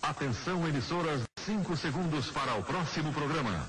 Atenção, emissoras, 5 segundos para o próximo programa.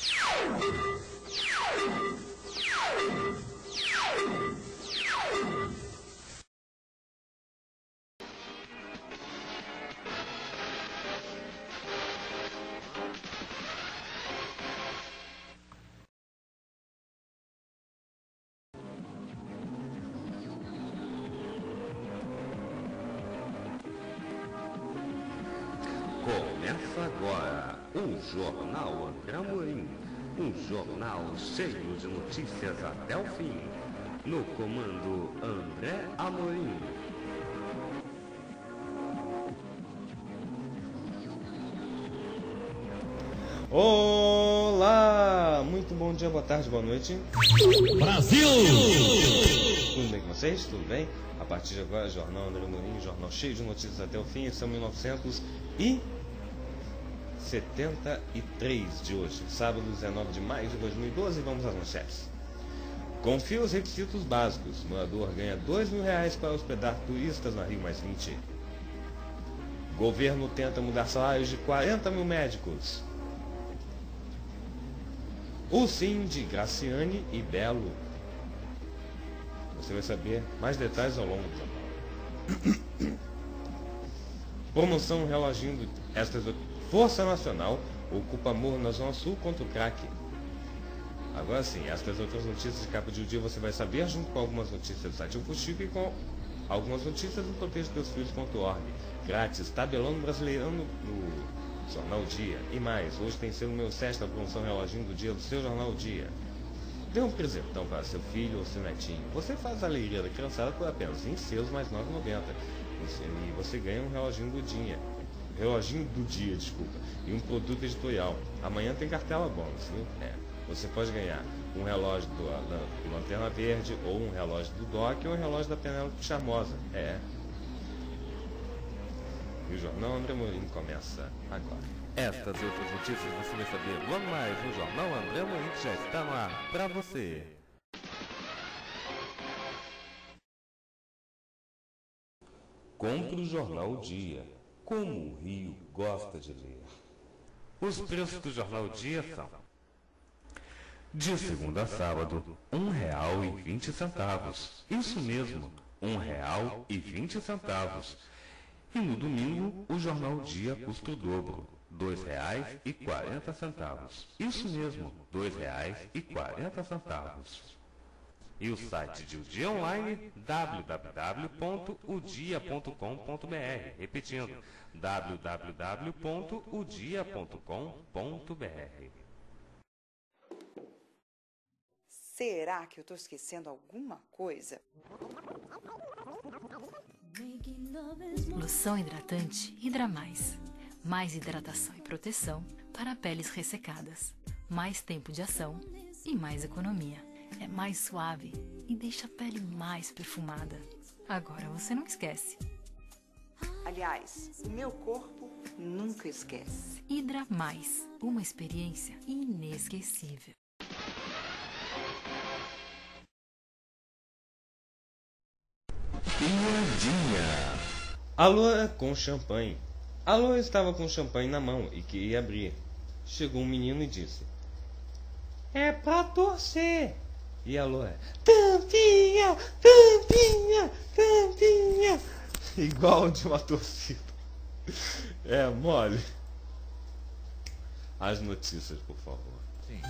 Começa agora o Jornal André Amorim, um jornal cheio de notícias até o fim. No comando André Amorim. Olá! Muito bom dia, boa tarde, boa noite. Brasil! Tudo bem com vocês? Tudo bem? A partir de agora, Jornal André Amorim, jornal cheio de notícias até o fim. São 1973 de hoje, sábado 19 de maio de 2012. Vamos às manchetes. Confia os requisitos básicos. Morador ganha R$2.000 para hospedar turistas na Rio+20. Governo tenta mudar salários de 40 mil médicos. O sim de Graciane e Belo. Você vai saber mais detalhes ao longo do jornal. Promoção reloginho do Força Nacional ocupa morro na Zona Sul contra o crack. Agora sim, estas outras notícias de capa de dia você vai saber junto com algumas notícias do site Eu Fuxico e com algumas notícias do protejodeuseus.org. Grátis, tabelão brasileirano no Jornal Dia. E mais, hoje tem selo meu 7 da promoção reloginho do dia do seu Jornal Dia. Dê um presentão para seu filho ou seu netinho. Você faz a alegria da criançada por apenas R$20 mais R$9,90. E você ganha um reloginho do dia. E um produto editorial. Amanhã tem cartela bônus, viu? Você pode ganhar um relógio do Lanterna Verde, ou um relógio do Doc, ou um relógio da Penélope Charmosa. E o Jornal André Amorim começa agora. Estas e outras notícias você vai saber logo mais no Jornal André Amorim, que já está no ar para você. Compre o Jornal Dia, como o Rio gosta de ler. Os preços do Jornal Dia são: de segunda a sábado, R$1,20. Isso mesmo, R$1,20. E no domingo, o Jornal Dia custa o dobro, R$2,40. Isso mesmo, R$2,40. E o site de O Dia Online, www.odia.com.br. Repetindo, www.odia.com.br. Será que eu estou esquecendo alguma coisa? Loção hidratante Hidra Mais. Mais hidratação e proteção para peles ressecadas. Mais tempo de ação e mais economia. É mais suave e deixa a pele mais perfumada. Agora você não esquece. Aliás, o meu corpo nunca esquece. Hidra Mais. Uma experiência inesquecível. Piadinha. A Lua com champanhe. A Lua estava com champanhe na mão e queria abrir. Chegou um menino e disse: "É pra torcer." E a Lua: "Tampinha, tampinha, tampinha." Igual de uma torcida. É mole. As notícias, por favor. Sim.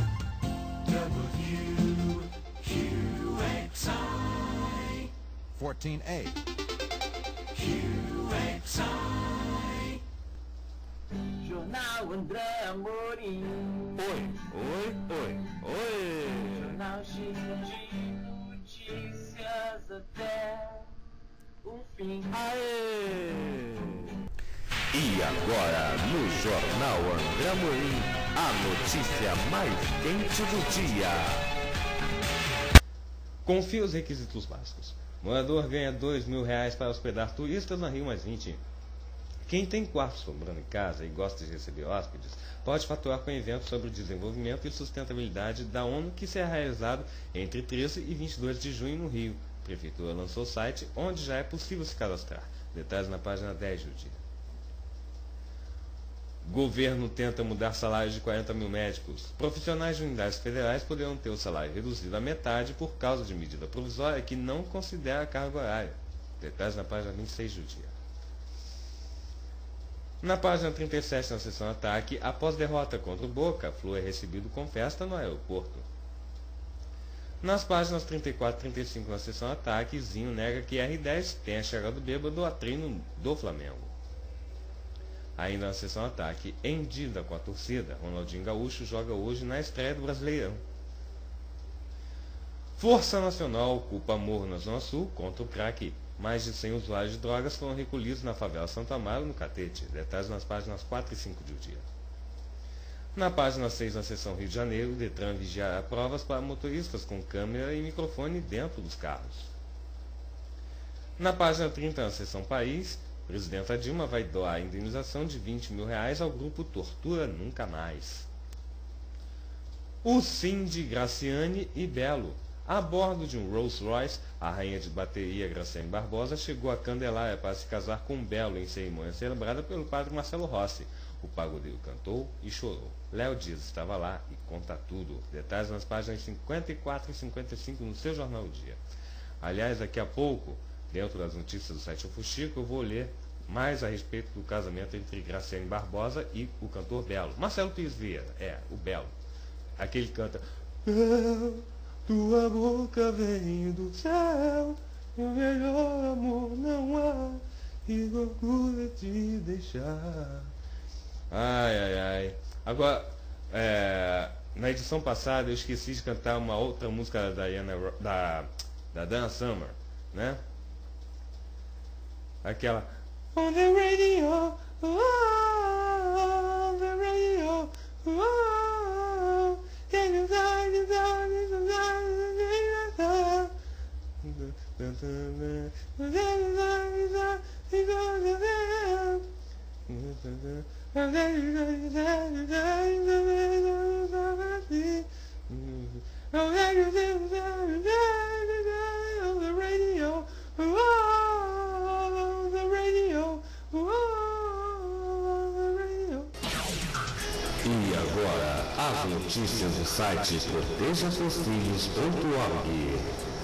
WQXI 14A. QXI Jornal André Amorim. Oi. Jornal cheio de notícias até o fim. Aê! E agora, no Jornal André Amorim, a notícia mais quente do dia. Confia os requisitos básicos. Morador ganha R$2.000 para hospedar turistas na Rio+20. Quem tem quartos sobrando em casa e gosta de receber hóspedes, pode faturar com eventos sobre o desenvolvimento e sustentabilidade da ONU, que será realizado entre 13 e 22 de junho no Rio. A Prefeitura lançou o site onde já é possível se cadastrar. Detalhes na página 10 do dia. Governo tenta mudar salários de 40 mil médicos. Profissionais de unidades federais poderão ter o salário reduzido à metade por causa de medida provisória que não considera a carga horária. Detalhes na página 26 do dia. Na página 37, na seção ataque, após derrota contra o Boca, Flu é recebido com festa no aeroporto. Nas páginas 34 e 35, na seção ataque, Zinho nega que R10 tenha chegado bêbado a treino do Flamengo. Ainda na seção ataque, em dívida com a torcida, Ronaldinho Gaúcho joga hoje na estreia do Brasileirão. Força Nacional culpa Morro na Zona Sul contra o crack. Mais de 100 usuários de drogas foram recolhidos na favela Santo Amaro, no Catete. Detalhes nas páginas 4 e 5 do dia. Na página 6, na seção Rio de Janeiro, Detran vigia provas para motoristas com câmera e microfone dentro dos carros. Na página 30, na seção País, presidenta Dilma vai doar a indenização de R$20 mil ao grupo Tortura Nunca Mais. O sim de Graciane e Belo. A bordo de um Rolls Royce, a rainha de bateria Graciane Barbosa chegou a Candelária para se casar com Belo em cerimônia celebrada pelo padre Marcelo Rossi. O pagodeiro cantou e chorou. Léo Dias estava lá e conta tudo. Detalhes nas páginas 54 e 55 no seu Jornal do Dia. Aliás, daqui a pouco, dentro das notícias do site Fuxico, eu vou ler mais a respeito do casamento entre Graciane Barbosa e o cantor Belo. Marcelo Pires Vieira, o Belo. Aquele que canta... Tua boca vem do céu, meu melhor amor não há, e orgulho te deixar. Ai. Agora, na edição passada eu esqueci de cantar uma outra música da Dana Summer, né? Aquela... On the radio, on the radio, can you E agora, as notícias do site protejaseusfilhos.org.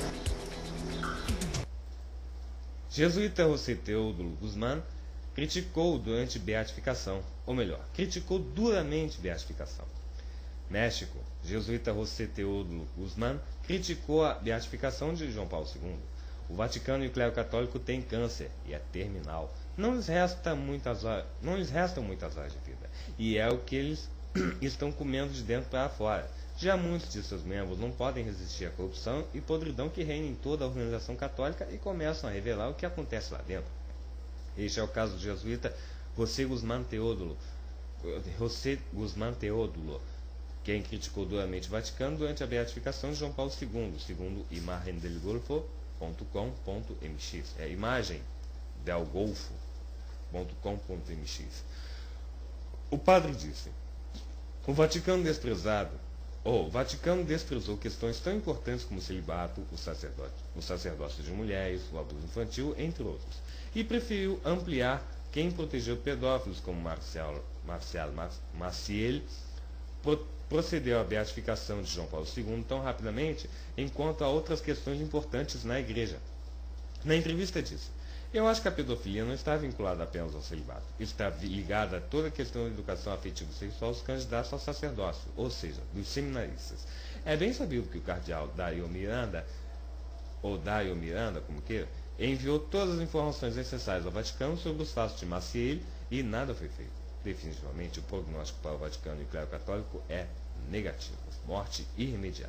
Jesuíta José Teódulo Guzmán criticou durante beatificação, ou melhor, criticou duramente beatificação. México, Jesuíta José Teódulo Guzmán criticou a beatificação de João Paulo II. O Vaticano e o clero católico têm câncer e é terminal. Não lhes restam muitas horas de vida. E é o que eles estão comendo de dentro para fora. Já muitos de seus membros não podem resistir à corrupção e podridão que reina em toda a organização católica e começam a revelar o que acontece lá dentro. Este é o caso do jesuíta José Guzmán Teódulo, quem criticou duramente o Vaticano durante a beatificação de João Paulo II, segundo imagendelgolfo.com.mx. É imagem del golfo.com.mx. O padre disse: o Vaticano desprezou questões tão importantes como o celibato, o sacerdócio de mulheres, o abuso infantil, entre outros, e preferiu ampliar quem protegeu pedófilos como Marcel Maciel, procedeu à beatificação de João Paulo II tão rapidamente, enquanto a outras questões importantes na Igreja. Na entrevista disse: eu acho que a pedofilia não está vinculada apenas ao celibato. Está ligada a toda a questão da educação afetiva e sexual dos candidatos ao sacerdócio, ou seja, dos seminaristas. É bem sabido que o cardeal Dario Miranda, como queira, enviou todas as informações necessárias ao Vaticano sobre os fatos de Maciel e nada foi feito. Definitivamente, o prognóstico para o Vaticano e o clero católico é negativo. Morte irremediável.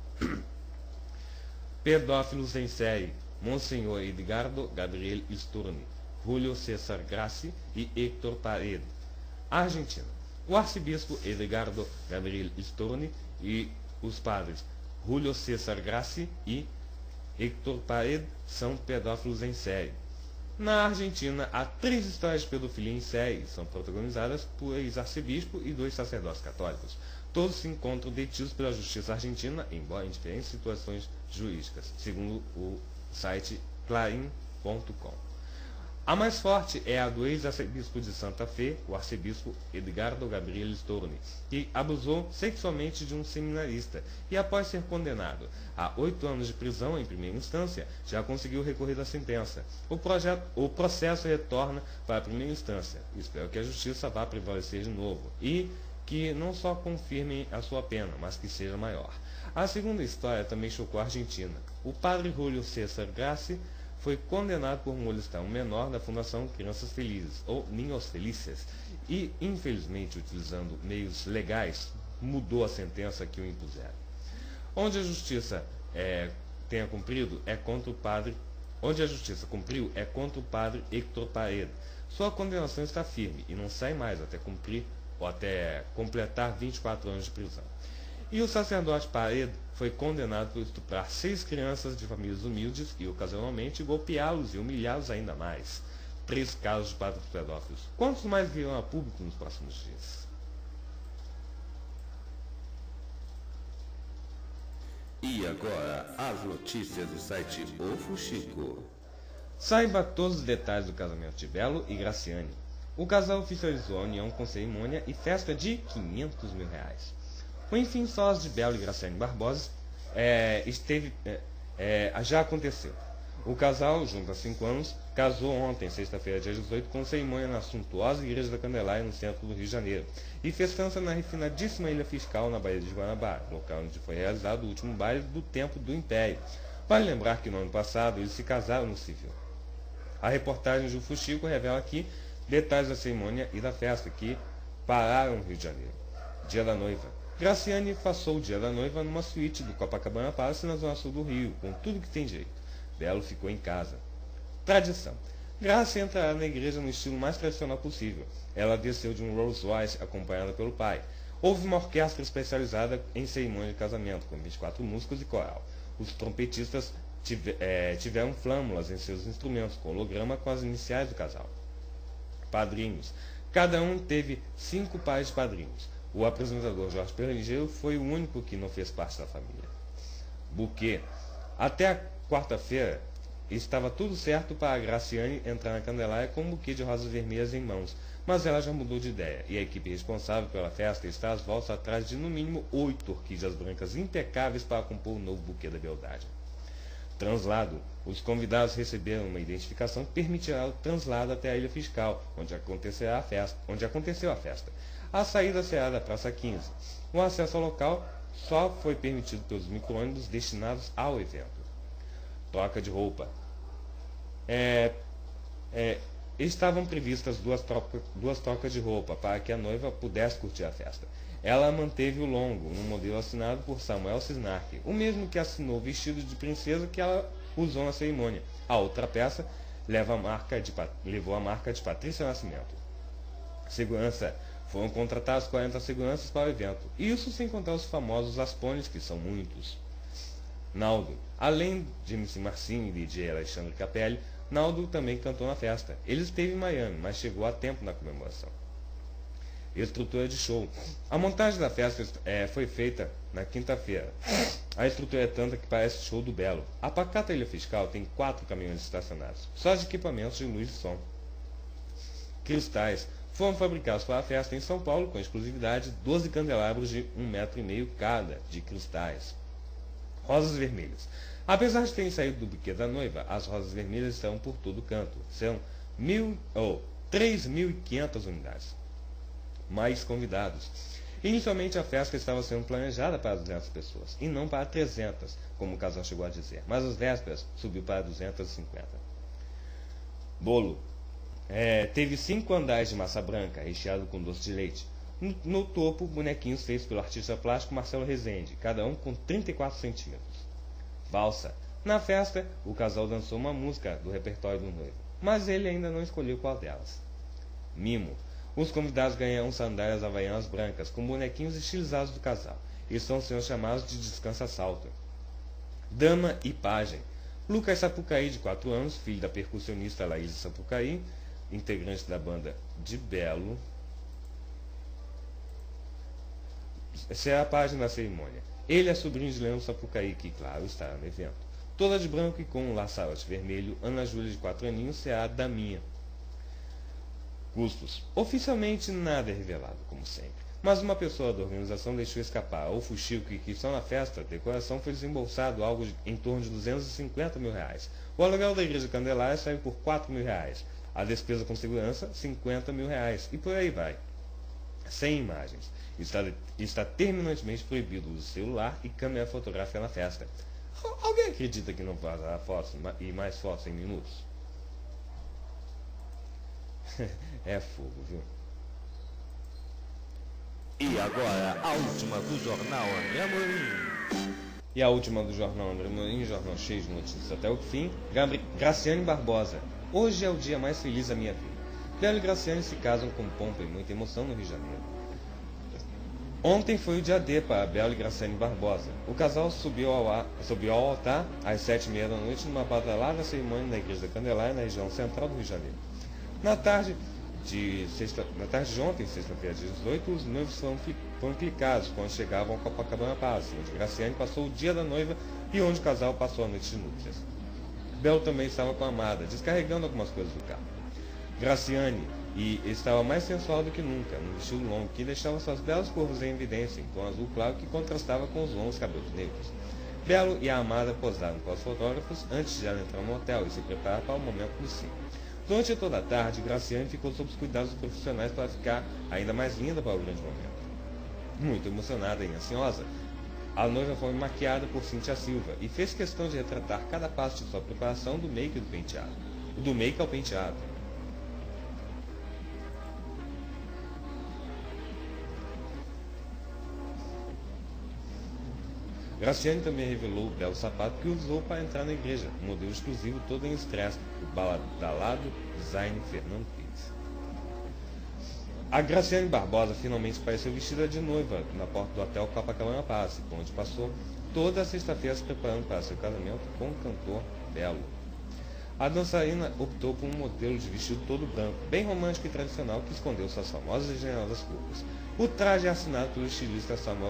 Pedófilos em série. Monsenhor Edgardo Gabriel Sturni, Julio César Grassi e Héctor Paredes. Argentina. O arcebispo Edgardo Gabriel Sturni e os padres Julio César Grassi e Héctor Paredes são pedófilos em série. Na Argentina, há 3 histórias de pedofilia em série, são protagonizadas por ex-arcebispo e 2 sacerdotes católicos. Todos se encontram detidos pela justiça argentina, embora em diferentes situações jurídicas, segundo o site clarim.com. A mais forte é a do ex-arcebispo de Santa Fé, o arcebispo Edgardo Gabriel Storni, que abusou sexualmente de um seminarista e, após ser condenado a 8 anos de prisão em primeira instância, já conseguiu recorrer da sentença. O processo retorna para a primeira instância. Espero que a justiça vá prevalecer de novo e que não só confirmem a sua pena, mas que seja maior. A segunda história também chocou a Argentina. O padre Julio César Grassi foi condenado por molestar um menor da Fundação Crianças Felizes, ou Niños Felices, e, infelizmente, utilizando meios legais, mudou a sentença que o impuseram. Onde a justiça tenha cumprido é contra o padre. Onde a justiça cumpriu é contra o padre Héctor Paredes. Sua condenação está firme e não sai mais até cumprir ou até completar 24 anos de prisão. E o sacerdote Paredes foi condenado por estuprar 6 crianças de famílias humildes e, ocasionalmente, golpeá-los e humilhá-los ainda mais. 3 casos de padres pedófilos. Quantos mais virão a público nos próximos dias? E agora, as notícias do site O Fuxico. Saiba todos os detalhes do casamento de Belo e Graciane. O casal oficializou a união com cerimônia e festa de R$500 mil. O enfim sós de Belo e Graciane Barbosa já aconteceu. O casal, junto há 5 anos, casou ontem, sexta-feira, dia 18, com cerimônia na suntuosa Igreja da Candelária, no centro do Rio de Janeiro, e festança na refinadíssima Ilha Fiscal, na Baía de Guanabara, local onde foi realizado o último baile do Tempo do Império. Vale lembrar que no ano passado eles se casaram no civil. A reportagem de Fuxico revela aqui detalhes da cerimônia e da festa que pararam no Rio de Janeiro. Dia da noiva. Graciane passou o dia da noiva numa suíte do Copacabana Palace na zona sul do Rio, com tudo que tem direito. Belo ficou em casa. Tradição. Graça entrará na igreja no estilo mais tradicional possível. Ela desceu de um Rolls Royce acompanhada pelo pai. Houve uma orquestra especializada em cerimônia de casamento, com 24 músicos e coral. Os trompetistas tiveram flâmulas em seus instrumentos, com holograma com as iniciais do casal. Padrinhos. Cada um teve 5 pares de padrinhos. O apresentador Jorge Perengeiro foi o único que não fez parte da família. Buquê. Até a quarta-feira estava tudo certo para a Graciane entrar na Candelária com um buquê de rosas vermelhas em mãos, mas ela já mudou de ideia e a equipe responsável pela festa está às voltas atrás de no mínimo 8 orquídeas brancas impecáveis para compor o novo buquê da beldade. Translado. Os convidados receberam uma identificação que permitirá o translado até a Ilha Fiscal, onde aconteceu a festa. A saída será da Praça 15. O acesso ao local só foi permitido pelos micro-ônibus destinados ao evento. Troca de roupa. Estavam previstas duas trocas de roupa para que a noiva pudesse curtir a festa. Ela manteve o longo, num modelo assinado por Samuel Cisnark, o mesmo que assinou o vestido de princesa que ela usou na cerimônia. A outra peça levou a marca de Patrícia Nascimento. Segurança. Foram contratados 40 seguranças para o evento. Isso sem contar os famosos aspones, que são muitos. Naldo. Além de MC Marcinho e DJ Alexandre Capelli, Naldo também cantou na festa. Ele esteve em Miami, mas chegou a tempo na comemoração. Estrutura de show. A montagem da festa foi feita na quinta-feira. A estrutura é tanta que parece show do Belo. A pacata Ilha Fiscal tem 4 caminhões estacionados, só de equipamentos de luz e som. Cristais. Foram fabricados para a festa em São Paulo, com exclusividade, 12 candelabros de 1,5 m cada, de cristais. Rosas vermelhas. Apesar de terem saído do buquê da noiva, as rosas vermelhas estão por todo canto. São 3.500 unidades. Mais convidados. Inicialmente a festa estava sendo planejada para 200 pessoas, e não para 300, como o casal chegou a dizer. Mas às vésperas subiu para 250. Bolo. Teve 5 andares de massa branca, recheado com doce de leite. No topo, bonequinhos feitos pelo artista plástico Marcelo Rezende, cada um com 34 centímetros. Valsa. Na festa, o casal dançou uma música do repertório do noivo, mas ele ainda não escolheu qual delas. Mimo. Os convidados ganharam sandálias havaianas brancas, com bonequinhos estilizados do casal. Eles estão sendo chamados de descansa-salto. Dama e pajem. Lucas Sapucaí, de 4 anos, filho da percussionista Laís Sapucaí, integrante da banda de Belo. Essa é a página da cerimônia. Ele é sobrinho de Leandro Sapucaí, que, claro, estará no evento. Toda de branco e com um laçarote vermelho, Ana Júlia, de 4 aninhos, será a daminha. Custos. Oficialmente nada é revelado, como sempre. Mas uma pessoa da organização deixou escapar ou fuxico que estão na festa. A decoração foi desembolsado algo em torno de R$250 mil. O aluguel da igreja Candelária saiu por R$4 mil. A despesa com segurança, R$50 mil. E por aí vai. Sem imagens. Está terminantemente proibido o uso de celular e câmera fotográfica na festa. Alguém acredita que não vazará fotos e mais fotos em minutos? É fogo, viu? E agora, a última do Jornal André Amorim. E a última do Jornal André Amorim, jornal cheio de notícias até o fim. Graciane Barbosa. Hoje é o dia mais feliz da minha vida. Belo e Graciane se casam com pompa e muita emoção no Rio de Janeiro. Ontem foi o dia D para Belo e Graciane Barbosa. O casal subiu ao altar às 7h30 da noite numa badalada cerimônia na Igreja da Candelária, na região central do Rio de Janeiro. Na tarde de ontem, sexta-feira, dia 18, os noivos foram clicados quando chegavam ao Copacabana Palace, onde Graciane passou o dia da noiva e onde o casal passou a noite de núpcias. Belo também estava com a amada, descarregando algumas coisas do carro. Graciane estava mais sensual do que nunca, num vestido longo que deixava suas belas curvas em evidência, em tom azul claro que contrastava com os longos cabelos negros. Belo e a amada posaram para os fotógrafos antes de ela entrar no hotel e se preparar para o momento do sim. Durante toda a tarde, Graciane ficou sob os cuidados dos profissionais para ficar ainda mais linda para o grande momento. Muito emocionada e ansiosa, a noiva foi maquiada por Cíntia Silva e fez questão de retratar cada passo de sua preparação do make e do penteado. Do make ao penteado. Graciane também revelou o belo sapato que usou para entrar na igreja, um modelo exclusivo todo em estresse, o badalado design Fernando Pires. A Graciane Barbosa finalmente apareceu vestida de noiva na porta do hotel Copacabana Palace, onde passou toda a sexta-feira se preparando para seu casamento com o cantor Belo. A dançarina optou por um modelo de vestido todo branco, bem romântico e tradicional, que escondeu suas famosas e generosas curvas. O traje é assinado pelo estilista Samuel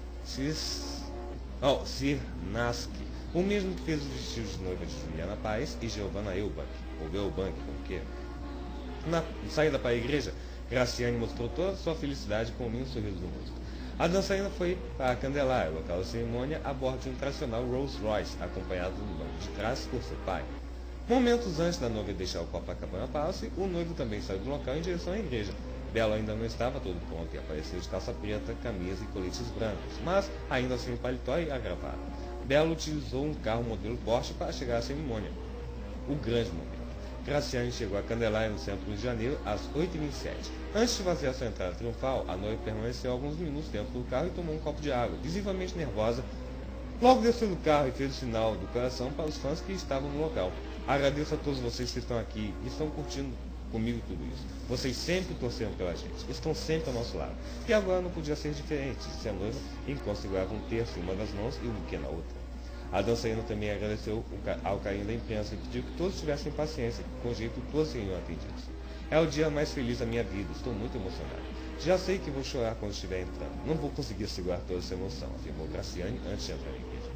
Sirnaski, o mesmo que fez os vestidos de noiva de Juliana Paes e Giovanna Eubank, ou Eubank, como queira. Na saída para a igreja, Graciane mostrou toda a sua felicidade com um lindo sorriso do rosto. A dançarina foi para a Candelária, local da cerimônia, a bordo de um tradicional Rolls Royce, acompanhado no banco de trás por seu pai. Momentos antes da noiva deixar o Copacabana Palace, o noivo também saiu do local em direção à igreja. Belo ainda não estava todo pronto e apareceu de calça preta, camisa e coletes brancos, mas ainda assim paletó e a gravata. Belo utilizou um carro modelo Porsche para chegar à cerimônia. O grande momento. Graciane chegou a Candelária, no centro do Rio de Janeiro, às 8h27. Antes de fazer a sua entrada triunfal, a noiva permaneceu alguns minutos dentro do carro e tomou um copo de água, visivelmente nervosa. Logo desceu do carro e fez o sinal do coração para os fãs que estavam no local. Agradeço a todos vocês que estão aqui e estão curtindo comigo tudo isso. Vocês sempre torceram pela gente, estão sempre ao nosso lado. E agora não podia ser diferente, disse a noiva, enquanto segurava um terço em uma das mãos e um buquê na outra. A dançarina também agradeceu ao carinho da imprensa e pediu que todos tivessem paciência, que com jeito todos seriam atendidos. É o dia mais feliz da minha vida, estou muito emocionado. Já sei que vou chorar quando estiver entrando. Não vou conseguir segurar toda essa emoção, afirmou Graciane antes de entrar na igreja.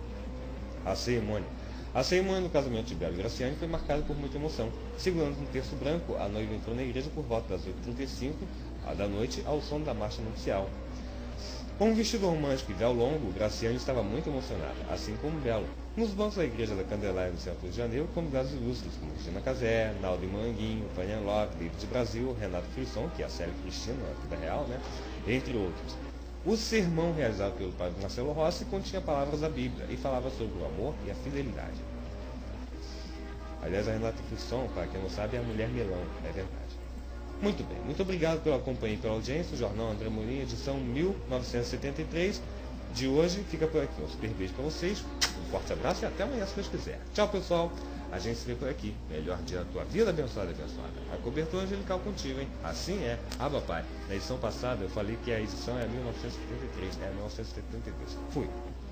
A cerimônia do casamento de Belo e Graciane foi marcada por muita emoção. Segurando um terço branco, a noiva entrou na igreja por volta das 8h35 da noite ao som da marcha nupcial. Com um vestido romântico e véu longo, Graciane estava muito emocionada, assim como Belo. Nos bancos da igreja da Candelária, no centro de Janeiro, convidados ilustres como Regina Casé, Naldo Moranguinho, Vânia Lopes, David Brasil, Renato Frisson, que é a Célia Cristina, na vida real, né? Entre outros. O sermão realizado pelo padre Marcelo Rossi continha palavras da Bíblia e falava sobre o amor e a fidelidade. Aliás, a Renata Frisson, para quem não sabe, é a mulher melão, é verdade. Muito bem, muito obrigado pela companhia e pela audiência. O Jornal André Amorim, edição 1973 de hoje, fica por aqui. Um super beijo para vocês, um forte abraço e até amanhã, se Deus quiser. Tchau, pessoal. A gente se vê por aqui. Melhor dia da tua vida, abençoada e abençoada. A cobertura angelical contigo, hein? Assim é. Papai. Na edição passada eu falei que a edição é 1973. É 1972. Fui.